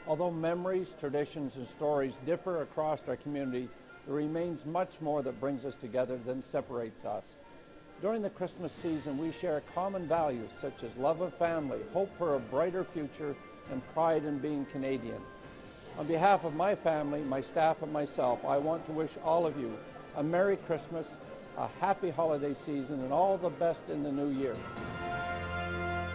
Although memories, traditions, and stories differ across our community, there remains much more that brings us together than separates us. During the Christmas season, we share common values such as love of family, hope for a brighter future, and pride in being Canadian. On behalf of my family, my staff, and myself, I want to wish all of you a Merry Christmas, a happy holiday season, and all the best in the new year.